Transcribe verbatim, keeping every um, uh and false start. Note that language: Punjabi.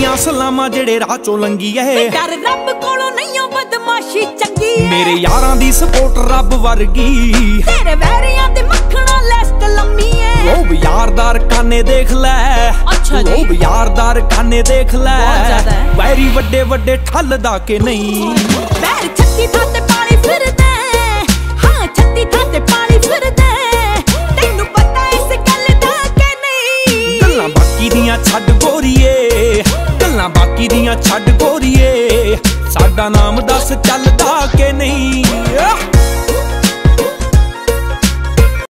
ਦੀਆਂ ਸਲਾਮਾਂ ਜਿਹੜੇ ਰਾਹ ਚੋਂ ਲੰਗੀ ਐ। ਡਰ ਰੱਬ ਕੋਲੋਂ ਨਹੀਂ ਓ ਬਦਮਾਸ਼ੀ ਚੰਗੀ ਐ। ਮੇਰੇ ਯਾਰਾਂ ਦੀ ਸਪੋਰਟ ਰੱਬ ਵਰਗੀ, ਤੇਰੇ ਵੈਰੀਆਂ ਤੇ ਮੱਖਣਾ ਲਿਸਟ ਲੰਮੀ ਐ। ਲੋਭ ਯਾਰਦਾਰ ਕਾਨੇ ਦੇਖ ਲੈ, ਅੱਛਾ ਜੀ ਲੋਭ ਯਾਰਦਾਰ ਕਾਨੇ ਦੇਖ ਲੈ। ਬਹੁਤ ਜ਼ਿਆਦਾ ਹੈ। ਵੈਰੀ ਵੱਡੇ ਵੱਡੇ ਠੱਲਦਾ ਕਿ ਨਹੀਂ। ਵੈਰ ਛੱਤੀ ਥਾਂ ਤੇ ਪਾਣੀ ਫਿਰਦਾ, ਹਾਂ ਛੱਤੀ ਥਾਂ ਤੇ ਪਾਣੀ ਫਿਰਦਾ। ਤੈਨੂੰ ਪਤਾ ਇਸ ਗੱਲ ਦਾ ਕਿ ਨਹੀਂ। ਗੱਲਾਂ ਬਾਕੀ ਦੀਆਂ ਛੱਡ ਗੋਰੀਏ, ਗੱਲਾਂ ਬਾਕੀ ਦੀਆਂ ਛੱਡ ਗੋਰੀਏ। ਸਾਡਾ ਨਾਮ ਦੱਸ ਚੱਲਦਾ ਕਿ ਨਹੀਂ।